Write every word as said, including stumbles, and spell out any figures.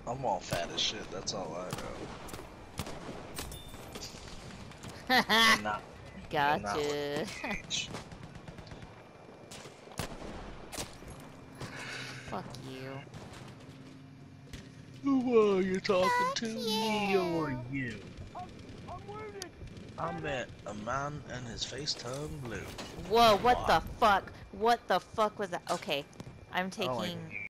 I'm all fat as shit, that's all I know. And not, and not Gotcha. like Fuck you. Who are you talking Fuck to? Me or you. you? I met a man and his face turned blue. Whoa, what Why? the fuck? What the fuck was that? Okay, I'm I don't like taking...